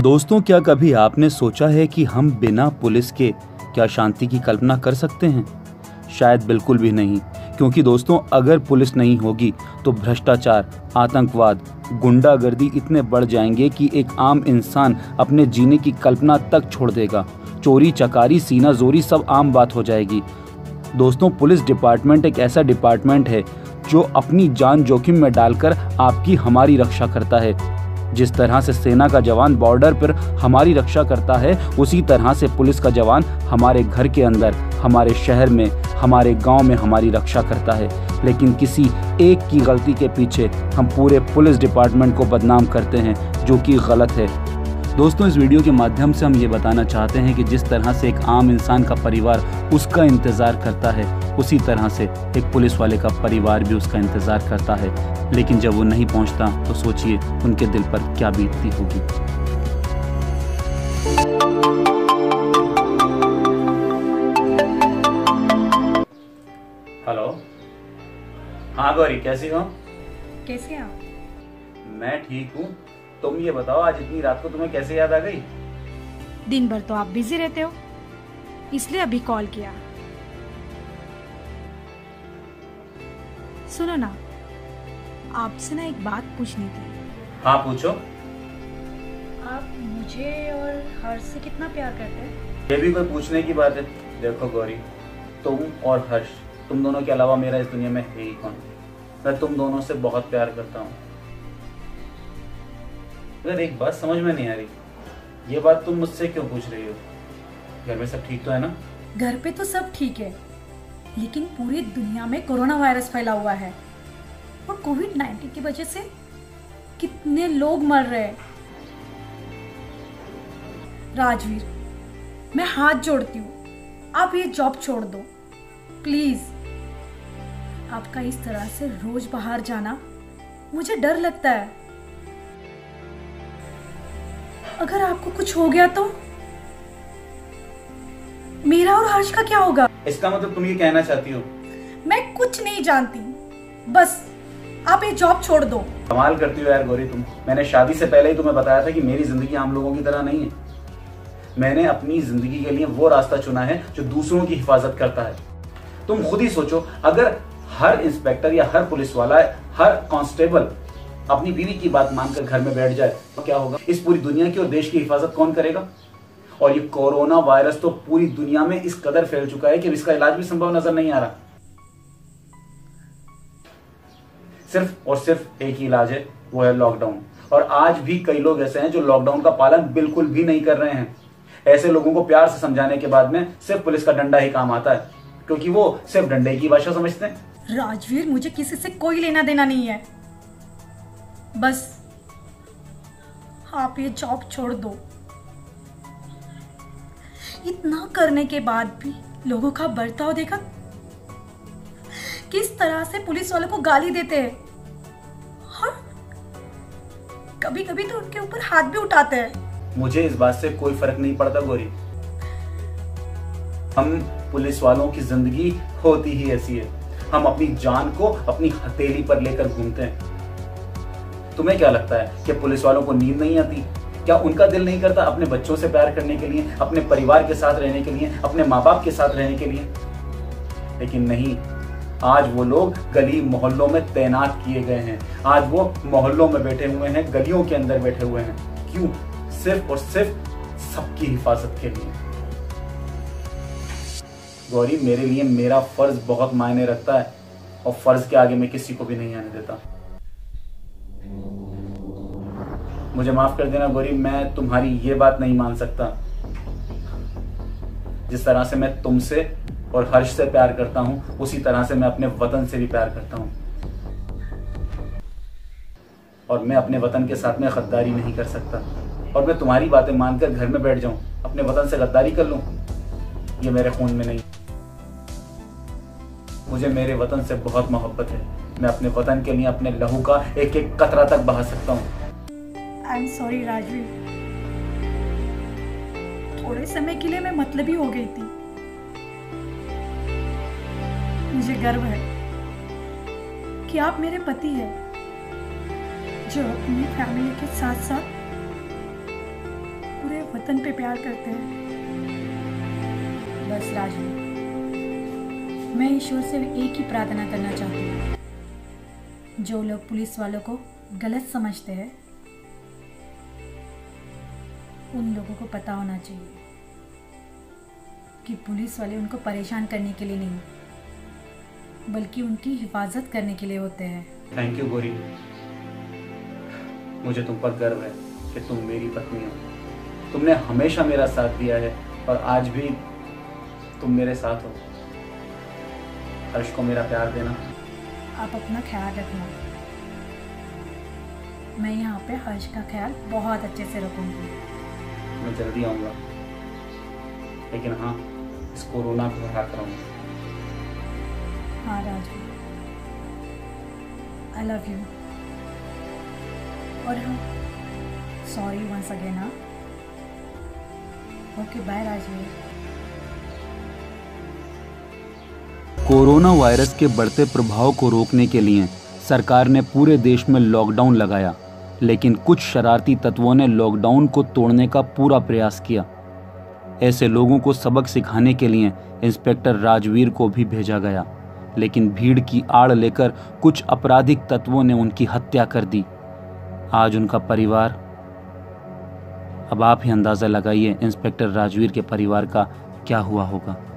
दोस्तों, क्या कभी आपने सोचा है कि हम बिना पुलिस के क्या शांति की कल्पना कर सकते हैं? शायद बिल्कुल भी नहीं। क्योंकि दोस्तों, अगर पुलिस नहीं होगी तो भ्रष्टाचार, आतंकवाद, गुंडागर्दी इतने बढ़ जाएंगे कि एक आम इंसान अपने जीने की कल्पना तक छोड़ देगा। चोरी चकारी, सीना जोरी सब आम बात हो जाएगी। दोस्तों, पुलिस डिपार्टमेंट एक ऐसा डिपार्टमेंट है जो अपनी जान जोखिम में डालकर आपकी हमारी रक्षा करता है। जिस तरह से सेना का जवान बॉर्डर पर हमारी रक्षा करता है, उसी तरह से पुलिस का जवान हमारे घर के अंदर, हमारे शहर में, हमारे गांव में हमारी रक्षा करता है। लेकिन किसी एक की गलती के पीछे हम पूरे पुलिस डिपार्टमेंट को बदनाम करते हैं, जो कि गलत है। दोस्तों, इस वीडियो के माध्यम से हम ये बताना चाहते हैं कि जिस तरह से एक आम इंसान का परिवार उसका इंतज़ार करता है, उसी तरह से एक पुलिस वाले का परिवार भी उसका इंतज़ार करता है। लेकिन जब वो नहीं पहुंचता तो सोचिए उनके दिल पर क्या बीतती होगी। हेलो। हाँ गौरी, कैसी हो? कैसे आप? मैं ठीक हूँ। तुम ये बताओ, आज इतनी रात को तुम्हें कैसे याद आ गई? दिन भर तो आप बिजी रहते हो, इसलिए अभी कॉल किया। सुनो ना, आपसे ना एक बात पूछनी थी। हाँ पूछो। आप मुझे और हर्ष से कितना प्यार करते हैं? ये भी कोई पूछने की बात है? देखो गौरी, तुम और हर्ष, तुम दोनों के अलावा मेरा इस दुनिया में है ही कौन। मैं तुम दोनों से बहुत प्यार करता हूँ। अगर एक बात समझ में नहीं आ रही, ये बात तुम मुझसे क्यों पूछ रही हो? घर में सब ठीक तो है ना? घर पे तो सब ठीक है, लेकिन पूरी दुनिया में कोरोना वायरस फैला हुआ है और कोविड-19 की वजह से कितने लोग मर रहे हैं। राजवीर, मैं हाथ जोड़ती हूँ, आप ये जॉब छोड़ दो प्लीज। आपका इस तरह से रोज बाहर जाना मुझे डर लगता है। अगर आपको कुछ हो गया तो मेरा और हर्ष का क्या होगा? इसका मतलब तुम ये कहना चाहती हो? मैं कुछ नहीं जानती, बस आप ये जॉब छोड़ दो। कमाल करती हो यार गौरी तुम। मैंने शादी से पहले ही तुम्हें बताया था कि मेरी जिंदगी आम लोगों की तरह नहीं है। मैंने अपनी जिंदगी के लिए वो रास्ता चुना है जो दूसरों की हिफाजत करता है। तुम खुद ही सोचो, अगर हर इंस्पेक्टर या हर पुलिस वाला, हर कांस्टेबल अपनी बीवी की बात मानकर घर में बैठ जाए तो क्या होगा? इस पूरी दुनिया की और देश की हिफाजत कौन करेगा? और ये कोरोना वायरस तो पूरी दुनिया में इस कदर फैल चुका है कि इसका इलाज भी संभव नजर नहीं आ रहा। सिर्फ और सिर्फ एक ही इलाज है, वो है लॉकडाउन। और आज भी कई लोग ऐसे हैं जो लॉकडाउन का पालन बिल्कुल भी नहीं कर रहे हैं। ऐसे लोगों को प्यार से समझाने के बाद में सिर्फ पुलिस का डंडा ही काम आता है, क्योंकि वो सिर्फ डंडे की भाषा समझते हैं। राजवीर, मुझे किसी से कोई लेना देना नहीं है, बस आप ये जॉब छोड़ दो। इतना करने के बाद भी लोगों का बर्ताव देखा, किस तरह से पुलिस वालों को गाली देते हैं और कभी कभी तो उनके ऊपर हाथ भी उठाते हैं। मुझे इस बात से कोई फर्क नहीं पड़ता गौरी। हम पुलिस वालों की जिंदगी होती ही ऐसी है। हम अपनी जान को अपनी हथेली पर लेकर घूमते हैं। तुम्हें क्या लगता है कि पुलिस वालों को नींद नहीं आती? क्या उनका दिल नहीं करता अपने बच्चों से प्यार करने के लिए, अपने परिवार के साथ रहने के लिए, अपने माँ बाप के साथ रहने के लिए? लेकिन नहीं, आज वो लोग गली मोहल्लों में तैनात किए गए हैं। आज वो मोहल्लों में बैठे हुए हैं, गलियों के अंदर बैठे हुए हैं। क्यों? सिर्फ और सिर्फ सबकी हिफाजत के लिए। गौरी, मेरे लिए मेरा फर्ज बहुत मायने रखता है और फर्ज के आगे मैं किसी को भी नहीं आने देता। मुझे माफ कर देना गौरी, मैं तुम्हारी ये बात नहीं मान सकता। जिस तरह से मैं तुमसे और हर्ष से प्यार करता हूं, उसी तरह से मैं अपने वतन से भी प्यार करता हूं। और मैं अपने वतन के साथ में गद्दारी नहीं कर सकता। और मैं तुम्हारी बातें मानकर घर में बैठ जाऊं, अपने वतन से गद्दारी कर लूं, ये मेरे खून में नहीं। मुझे मेरे वतन से बहुत मोहब्बत है। मैं अपने वतन के लिए अपने लहू का एक एक कतरा तक बहा सकता हूँ। आई एम सॉरी राजवीर, थोड़े समय के लिए मैं मतलबी हो गई थी। मुझे गर्व है कि आप मेरे पति हैं जो अपनी फैमिली के साथ साथ वतन पे प्यार करते हैं। बस राजवीर, मैं ईश्वर से एक ही प्रार्थना करना चाहती हूँ, जो लोग पुलिस वालों को गलत समझते हैं उन लोगों को पता होना चाहिए कि पुलिस वाले उनको परेशान करने के लिए नहीं बल्कि उनकी हिफाजत करने के लिए होते हैं। थैंक यू गौरी, मुझे तुम पर गर्व है कि तुम मेरी पत्नी हो। तुमने हमेशा मेरा साथ दिया है और आज भी तुम मेरे साथ हो। हर्ष को मेरा प्यार देना। आप अपना ख्याल रखना। मैं यहाँ पे हर्ष का ख्याल बहुत अच्छे से रखूँगी। मैं जल्दी आऊँगा, लेकिन हाँ, इस कोरोना को हरा कर आऊँगा। हाँ राजू, आई लव यू। और हाँ, सॉरी वंस अगेन। हाँ, okay, bye Rajveer. Corona virus के बढ़ते प्रभाव को रोकने के लिए सरकार ने पूरे देश में लॉकडाउन लगाया, लेकिन कुछ शरारती तत्वों ने लॉकडाउन को तोड़ने का पूरा प्रयास किया। ऐसे लोगों को सबक सिखाने के लिए इंस्पेक्टर राजवीर को भी भेजा गया, लेकिन भीड़ की आड़ लेकर कुछ आपराधिक तत्वों ने उनकी हत्या कर दी। आज उनका परिवार, अब आप ही अंदाज़ा लगाइए इंस्पेक्टर राजवीर के परिवार का क्या हुआ होगा।